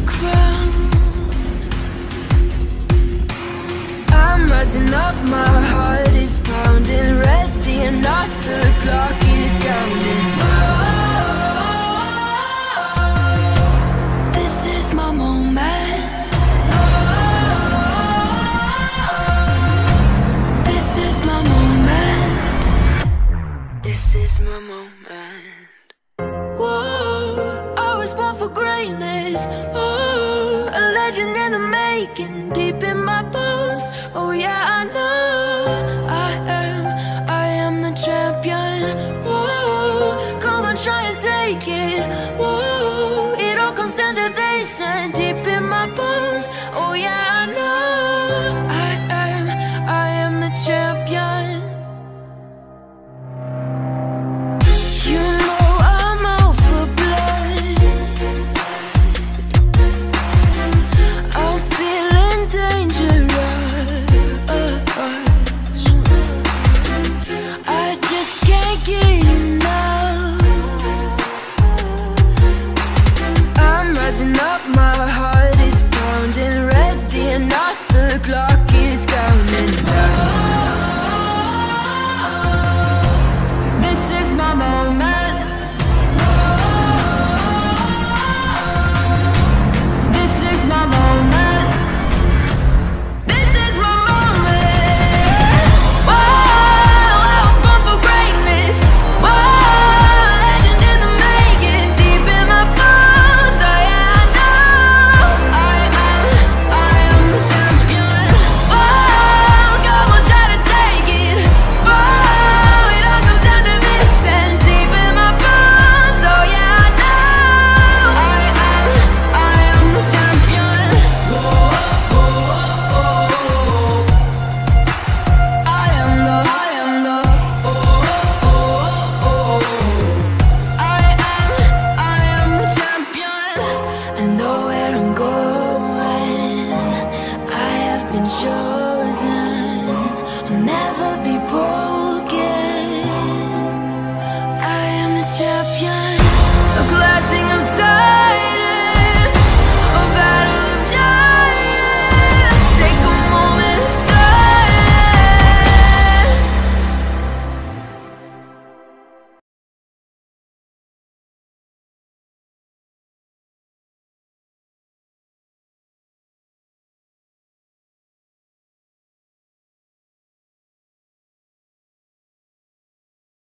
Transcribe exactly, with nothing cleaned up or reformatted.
crown. I'm rising up, my heart is pounding, ready or not, the clock is counting. This is my moment. This is my moment. This is my moment. Whoa, I was born for greatness. Oh, a legend in the making, deep in my bones. Oh yeah, I know I am, I am the champion. Whoa, come on, try and take it. Whoa, it all comes down to this and deep in my bones. Oh yeah, I know I am, I am the champion. You know I'm out for blood. I'm feeling dangerous. I just can't get enough. I'm rising up, my heart is pounding, ready or not, the clock is counting down. This is my moment. This is my moment. This is my moment. Whoa, I was born for greatness. Whoa, legend in the making, deep in my bones. Oh yeah, I know I am, I am the champion. Whoa, come on, try to take it. Whoa, it all comes down to this and deep in my bones. Oh yeah, I know I am, I am the champion. I am the, I am the, I am, I am the champion. I know where I'm going. I have been chosen.